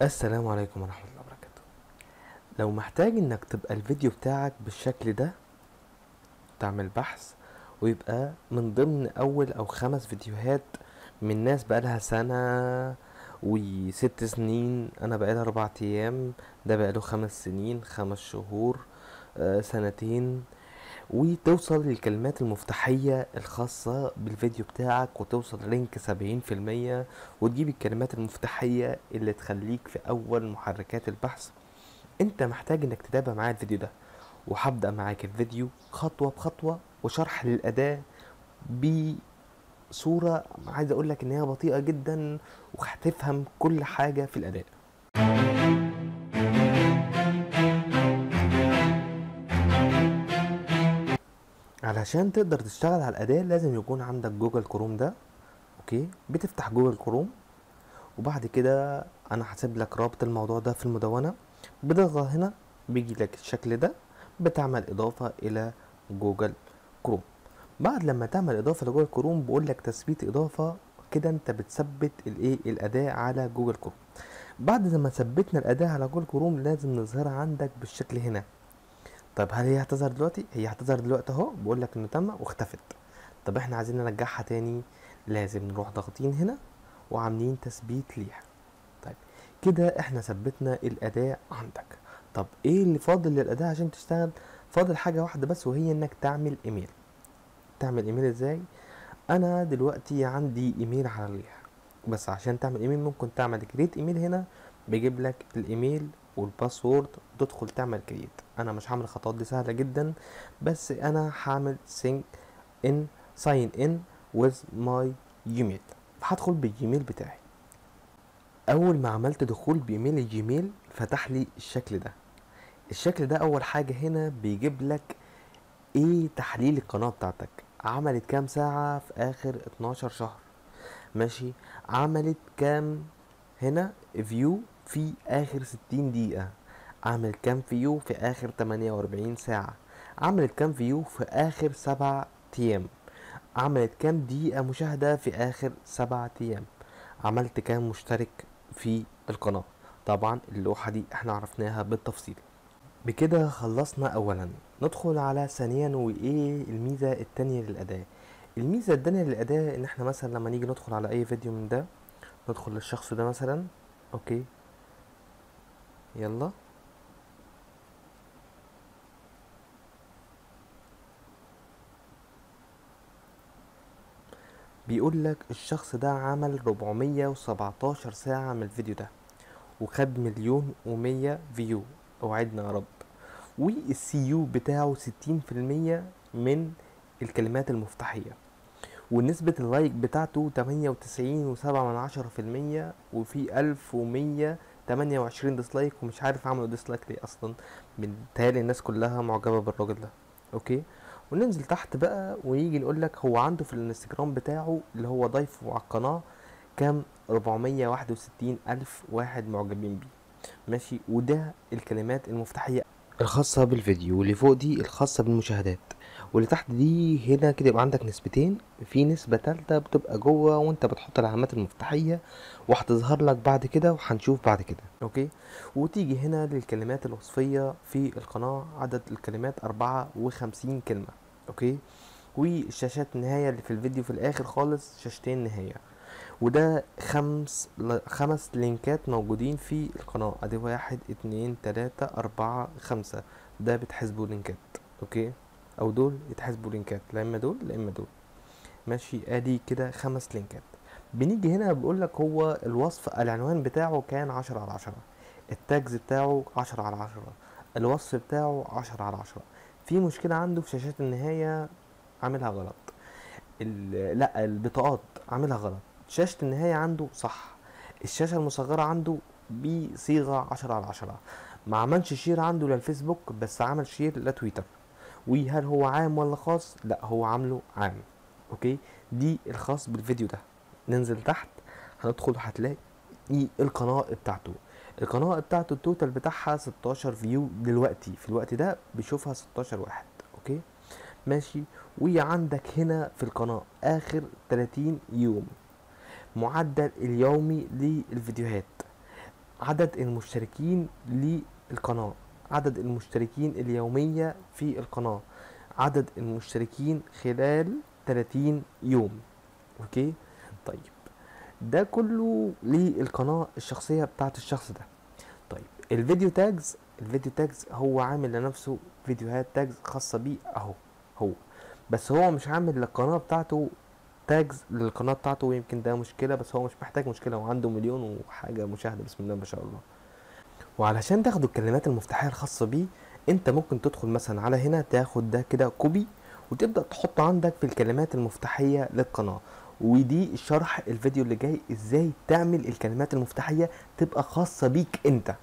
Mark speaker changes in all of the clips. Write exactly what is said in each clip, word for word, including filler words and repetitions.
Speaker 1: السلام عليكم ورحمة الله وبركاته. لو محتاج انك تبقى الفيديو بتاعك بالشكل ده، تعمل بحث ويبقى من ضمن اول او خمس فيديوهات من ناس بقالها سنة وست سنين، انا بقالها اربع ايام، ده بقاله خمس سنين، خمس شهور، آه سنتين، وتوصل للكلمات المفتاحية الخاصة بالفيديو بتاعك وتوصل رينك سبعين في المية، وتجيب الكلمات المفتاحية اللي تخليك في اول محركات البحث. انت محتاج انك تتابع معايا الفيديو ده، وهبدأ معاك الفيديو خطوة بخطوة وشرح للأداة بصورة عايز اقولك ان هي بطيئة جدا، وهتفهم كل حاجة في الأداء. علشان تقدر تشتغل على الأداة لازم يكون عندك جوجل كروم ده. اوكي، بتفتح جوجل كروم، وبعد كده انا هسيب لك رابط الموضوع ده في المدونة. بتضغط هنا بيجي لك الشكل ده، بتعمل اضافة الى جوجل كروم. بعد لما تعمل اضافة لجوجل كروم بيقول لك تثبيت اضافة، كده انت بتثبت الايه الاداة على جوجل كروم. بعد ما ثبتنا الاداة على جوجل كروم لازم نظهرها عندك بالشكل هنا. طب هل هي هتظهر دلوقتي؟ هي هتظهر دلوقتي اهو، بيقول لك انه تم واختفت. طب احنا عايزين نرجعها تاني، لازم نروح ضاغطين هنا وعاملين تثبيت ليها. طيب كده احنا ثبتنا الاداة عندك. طب ايه اللي فاضل للاداة عشان تشتغل؟ فاضل حاجة واحدة بس، وهي انك تعمل ايميل. تعمل ايميل ازاي؟ انا دلوقتي عندي ايميل على الريح، بس عشان تعمل ايميل ممكن تعمل كريت ايميل هنا، بيجيب لك الايميل والباسورد وتدخل تعمل كريت. انا مش هعمل الخطوات دي، سهله جدا، بس انا هعمل سينك ان ساين ان ويز ماي جيميل. هدخل بالجيميل بتاعي. اول ما عملت دخول بايميل الجيميل فتح لي الشكل ده. الشكل ده اول حاجه هنا بيجيب لك ايه تحليل القناه بتاعتك، عملت كام ساعه في اخر اتناشر شهر، ماشي، عملت كام هنا فيو في اخر ستين دقيقة، عملت كام فيو في اخر تمانية واربعين ساعة، عملت كام فيو في اخر سبع ايام، عملت كام دقيقة مشاهدة في اخر سبع ايام، عملت كام مشترك في القناة. طبعا اللوحة دي احنا عرفناها بالتفصيل. بكده خلصنا اولا. ندخل على ثانيا، وايه الميزة التانية للأداة؟ الميزة التانية للأداة ان احنا مثلا لما نيجي ندخل على اي فيديو من ده، ندخل للشخص ده مثلا. اوكي، يلا. بيقول لك الشخص ده عمل اربعمية وسبعتاشر ساعة من الفيديو ده، وخد مليون ومية فيو، اوعدنا يا رب. والسي يو بتاعه ستين في المية من الكلمات المفتاحية، ونسبة اللايك بتاعته تمانية وتسعين وسبعة من عشرة في المية، وفي الف ومية تمانية وعشرين ديسلايك، ومش عارف عملوا ديسلايك ليه اصلا. بالتالي الناس كلها معجبة بالراجل ده. اوكي، وننزل تحت بقى ويجي نقول لك هو عنده في الانستجرام بتاعه اللي هو ضايفه على القناة كام، اربعمية واحد وستين الف واحد معجبين بيه. ماشي، وده الكلمات المفتاحية الخاصة بالفيديو، واللي فوق دي الخاصة بالمشاهدات، واللي تحت دي هنا كده يبقى عندك نسبتين، في نسبة تالتة بتبقى جوه وانت بتحط العلامات المفتاحية، وهتظهر لك بعد كده وهنشوف بعد كده. اوكي، وتيجي هنا للكلمات الوصفية في القناة، عدد الكلمات اربعة وخمسين كلمة. اوكي، والشاشات النهاية اللي في الفيديو في الاخر خالص شاشتين نهاية. وده خمس ل- خمس لينكات موجودين في القناة، ادي واحد اتنين تلاتة اربعة خمسة، ده بتحسبوا لينكات. اوكي، او دول يتحسبوا لينكات، لا اما دول لا اما دول. ماشي، ادي كده خمس لينكات. بنيجي هنا بيقول لك هو الوصف العنوان بتاعه كان عشرة على عشرة، التاجز بتاعه عشرة على عشرة، الوصف بتاعه عشرة على عشرة. في مشكلة عنده في شاشات النهاية، عاملها غلط. ال- لا البطاقات عاملها غلط. شاشة النهاية عنده صح، الشاشة المصغرة عنده بصيغة عشرة على عشرة. ما عملش شير عنده للفيسبوك، بس عمل شير لتويتر. وهل هو عام ولا خاص؟ لا هو عامله عام. اوكي، دي الخاص بالفيديو ده. ننزل تحت، هندخل هتلاقي القناة بتاعته. القناة بتاعته التوتال بتاعها ستاشر فيو دلوقتي، في الوقت ده بيشوفها ستاشر واحد. اوكي، ماشي. وعندك هنا في القناة اخر تلاتين يوم معدل اليومي للفيديوهات عدد المشتركين للقناة، عدد المشتركين اليومية في القناة، عدد المشتركين خلال ثلاثين يوم. اوكي طيب، ده كله للقناة الشخصية بتاعت الشخص ده. طيب الفيديو تاجز، الفيديو تاجز هو عامل لنفسه فيديوهات تاجز خاصة بيه اهو، هو بس هو مش عامل للقناة بتاعته تاجز للقناة بتاعته، ويمكن ده مشكلة، بس هو مش محتاج مشكلة، وعنده مليون وحاجة مشاهدة بسم الله ما شاء الله. وعلشان تاخدوا الكلمات المفتاحية الخاصة بيه، انت ممكن تدخل مثلا على هنا تاخد ده كده كوبي، وتبدأ تحطه عندك في الكلمات المفتاحية للقناة. ودي شرح الفيديو اللي جاي ازاي تعمل الكلمات المفتاحية تبقى خاصة بيك انت،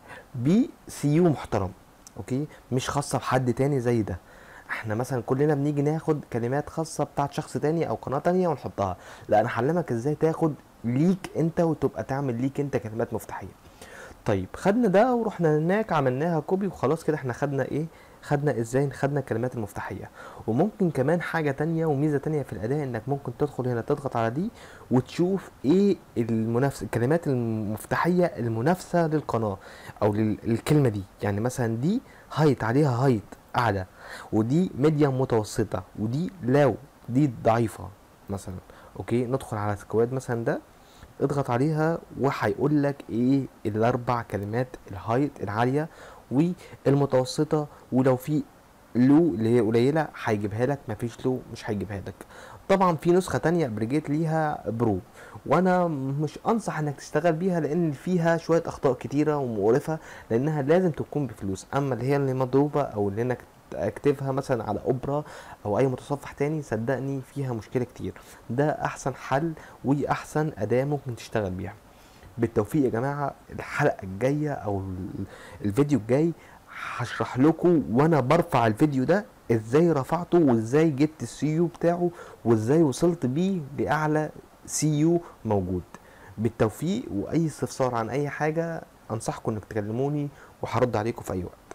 Speaker 1: بسيو محترم. اوكي مش خاصة بحد تاني زي ده. احنا مثلا كلنا بنيجي ناخد كلمات خاصة بتاعت شخص تاني او قناة تانية ونحطها، لا انا هعلمك ازاي تاخد ليك انت وتبقى تعمل ليك انت كلمات مفتاحية. طيب خدنا ده ورحنا هناك عملناها كوبي وخلاص كده، احنا خدنا ايه؟ خدنا ازاي خدنا الكلمات المفتاحية. وممكن كمان حاجة تانية وميزة تانية في الاداء، انك ممكن تدخل هنا تضغط على دي وتشوف ايه المنافسة، الكلمات المفتاحية المنافسة للقناة او للكلمة دي. يعني مثلا دي هايت، عليها هايت اعلى، ودي ميديم متوسطة، ودي لاو، دي ضعيفة مثلا. اوكي ندخل على سكواد مثلا ده، اضغط عليها وهيقول لك ايه الاربع كلمات الهايت العاليه والمتوسطه، ولو في لو اللي هي قليله هيجيبها لك، مفيش لو مش هيجيبها لك. طبعا في نسخه تانية ابريجيت ليها برو، وانا مش انصح انك تشتغل بيها لان فيها شويه اخطاء كتيره ومقرفه، لانها لازم تكون بفلوس. اما اللي هي اللي مضروبه او اللي انك اكتبها مثلا على اوبرا او اي متصفح تاني، صدقني فيها مشكله كتير. ده احسن حل واحسن اداه ممكن تشتغل بيها. بالتوفيق يا جماعه. الحلقه الجايه او الفيديو الجاي هشرح لكم وانا برفع الفيديو ده ازاي رفعته، وازاي جبت السيو بتاعه، وازاي وصلت بيه لاعلى سيو موجود. بالتوفيق، واي استفسار عن اي حاجه انصحكم انك تكلموني وهرد عليكم في اي وقت.